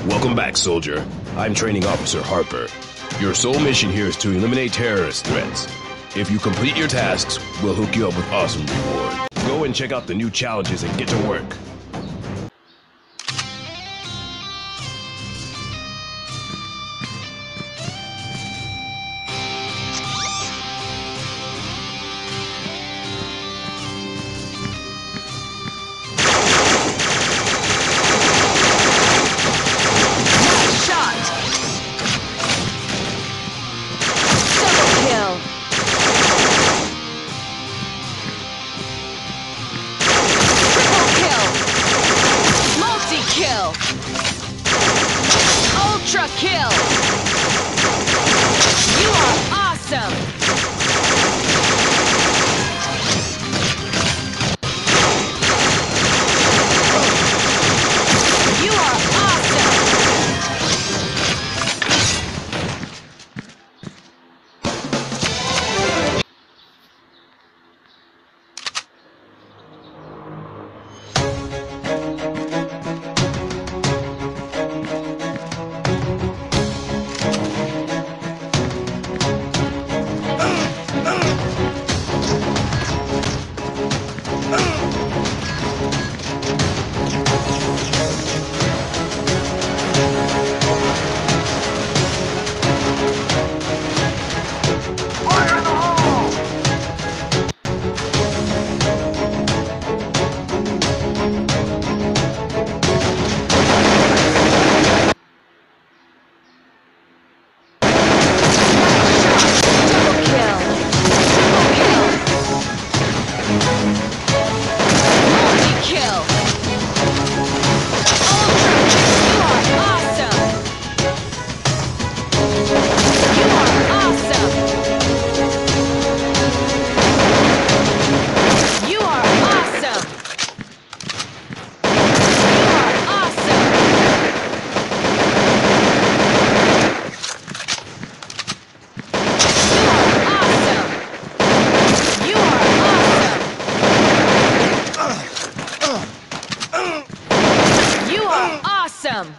Welcome back, soldier. I'm Training Officer Harper. Your sole mission here is to eliminate terrorist threats. If you complete your tasks, we'll hook you up with awesome reward. Go and check out the new challenges and get to work. Ultra kill! You are awesome! You are awesome! Awesome!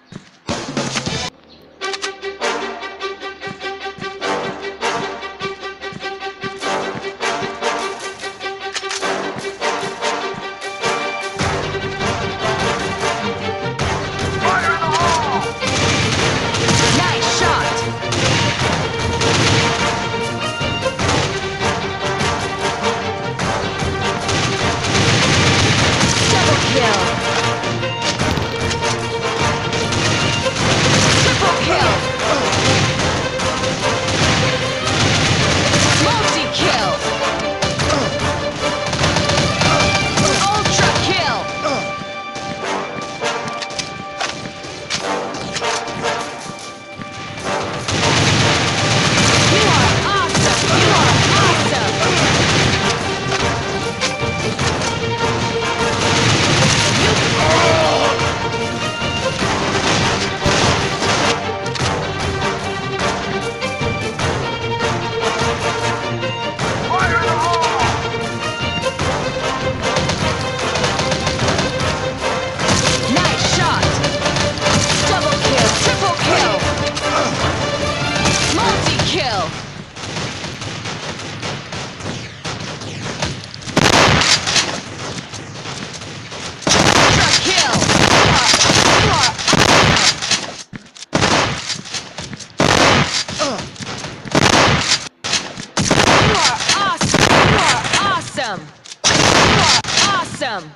Awesome!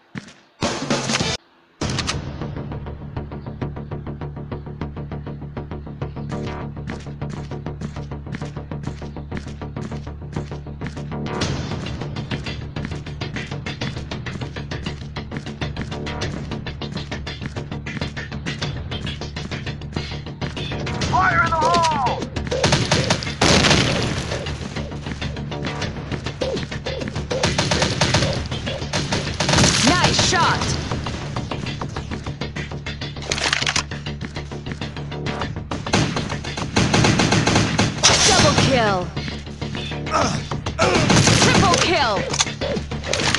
Fire in the hole! Nice shot! Double kill! Triple kill!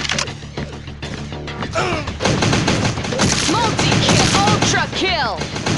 Multi-kill! Ultra kill!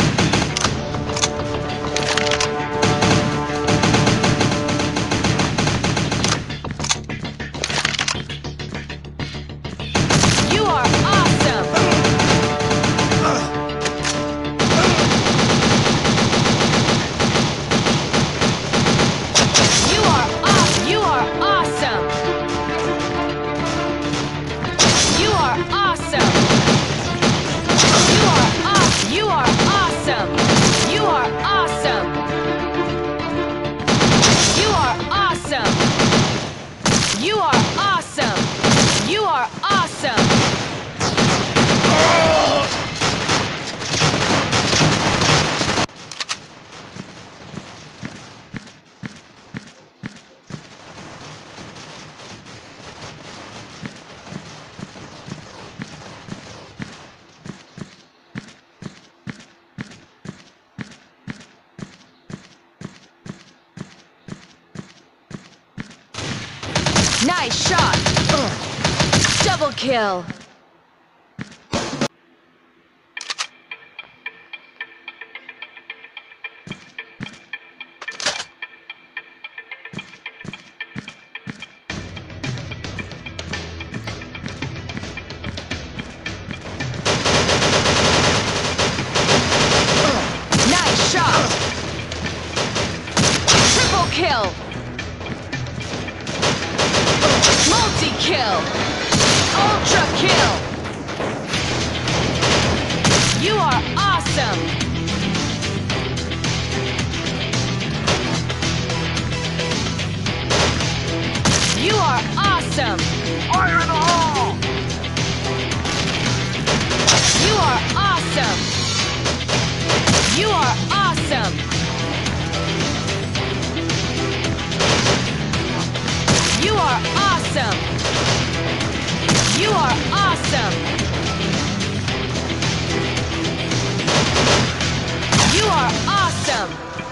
kill. Nice shot. Triple kill. Multi-kill. Ultra kill. You are awesome. You are awesome. Fire in the hole! You are awesome. You are awesome. You are awesome. You are awesome. You are awesome.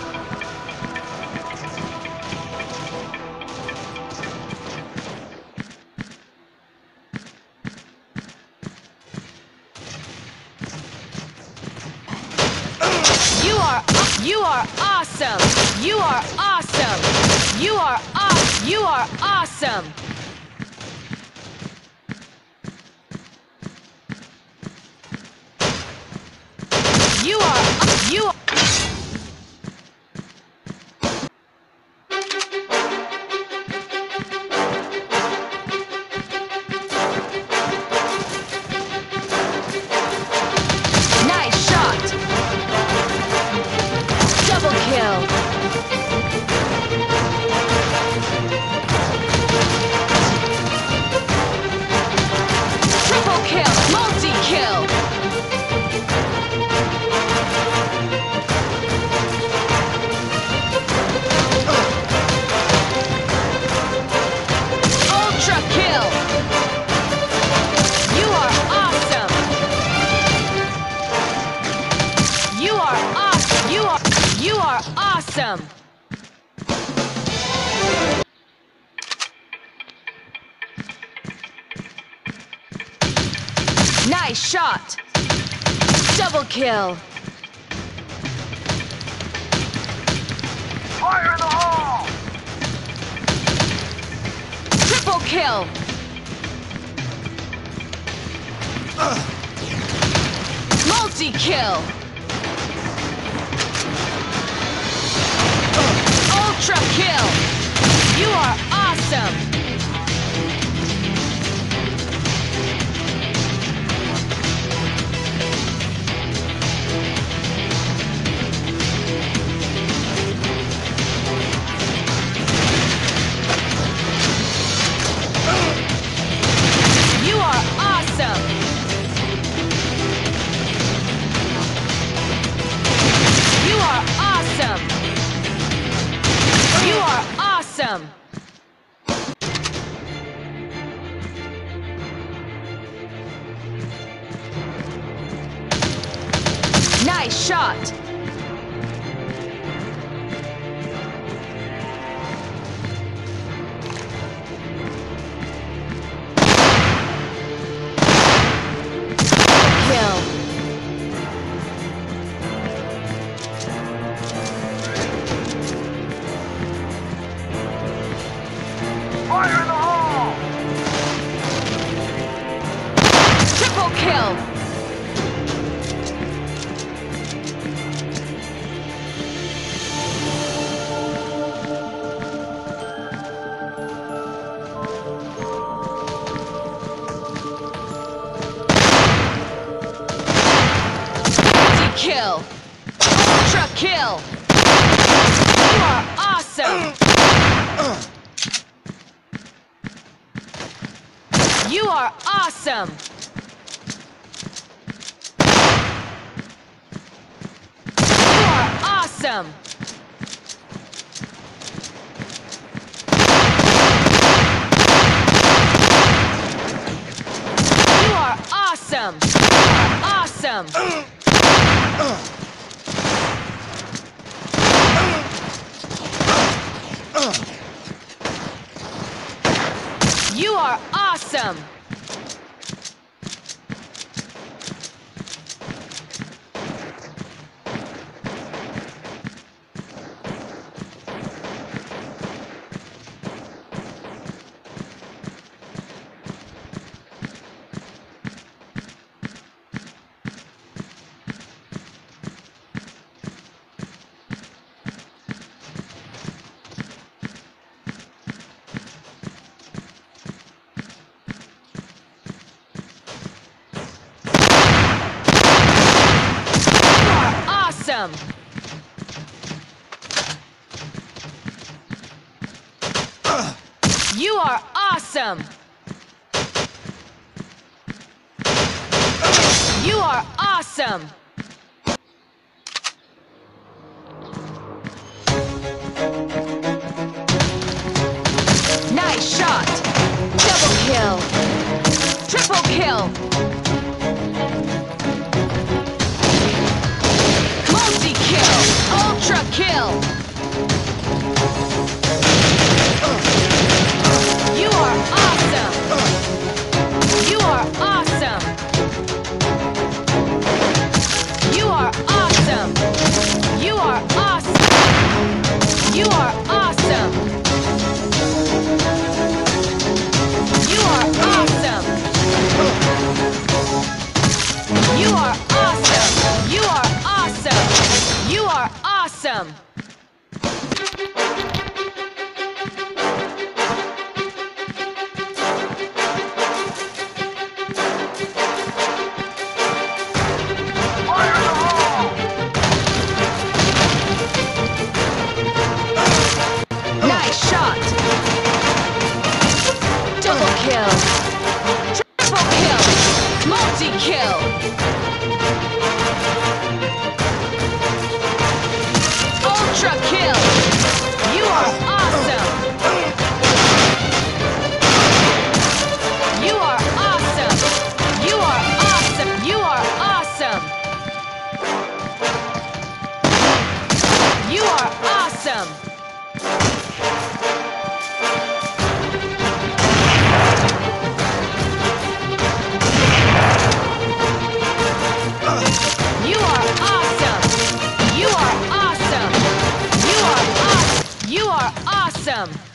You are awesome. You are awesome. You are awesome. You are awesome. You are Nice shot. Double kill. Triple kill. Multi-kill. Ultra kill. You are awesome. You are awesome. You are awesome. Nice shot. Double kill. Fire in the hole! Triple kill. Multi-kill. Ultra kill. You are awesome. You are awesome. You are awesome. You are awesome. Nice shot. Kill. Fire in the hole! Triple kill. Kill. Ultra kill. You are awesome. You are awesome. You are awesome. You are awesome. You are awesome. You are awesome! awesome! You are awesome! You are awesome! Nice shot! Double kill! Triple kill! Multi-kill! Ultra kill! You are awesome! You are awesome! You are awesome! You are awesome! You are awesome! You are awesome! You are awesome! You are awesome! You are awesome! Fire in the hole! Nice shot! Double kill! Triple kill! Multi-kill! Ultra kill! You are awesome! You are awesome! You are awesome! You are awesome! You are awesome! You are awesome! You are awesome! You are awesome! You are awesome!